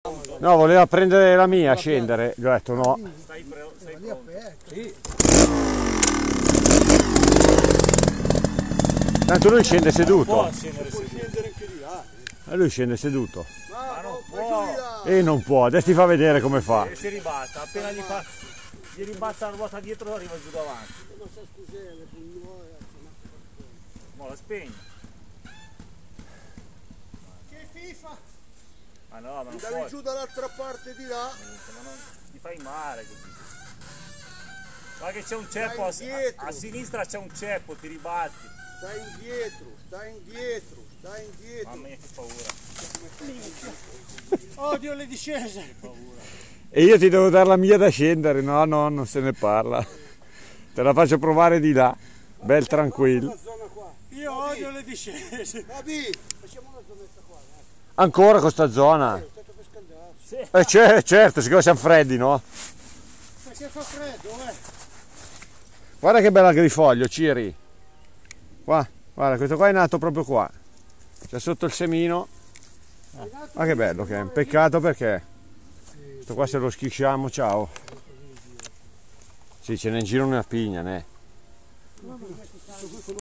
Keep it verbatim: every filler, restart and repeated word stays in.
No, voleva prendere la mia, scendere. Gli ho detto no. Stai pronto? Sì. Tanto lui scende seduto. Può scendere seduto. Anche di là. E lui scende seduto. Ma non può. E non può, adesso ti fa vedere come fa. E si ribatta, appena gli fa. Gli ribatta la ruota dietro arriva giù davanti. Ma sa scusare, le bugnole, Mo la spegni. che FIFA? Ma no, ma non Andavi puoi. giù dall'altra parte di là. Ma non ti fai male così. Guarda che c'è un ceppo, a, a, a sinistra c'è un ceppo, ti ribatti. Stai indietro, stai indietro, stai indietro. Mamma mia che paura. Odio le discese. Che paura. E io ti devo dare la mia da scendere, no, no, non se ne parla. Te la faccio provare di là, bel tranquillo. Io odio le discese. Vabbè, facciamo una zonetta qua. Eh. Ancora con sta zona? È stato per scaldarsi. Sì. Eh c'è, certo, siccome siamo freddi, no? Perché fa freddo, eh? Guarda che bel agrifoglio, Ciri. Qua, guarda, questo qua è nato proprio qua. C'è sotto il semino. Ma che bello che è, un peccato perché questo qua se lo schisciamo, ciao. Sì, ce n'è in giro una pigna, ne.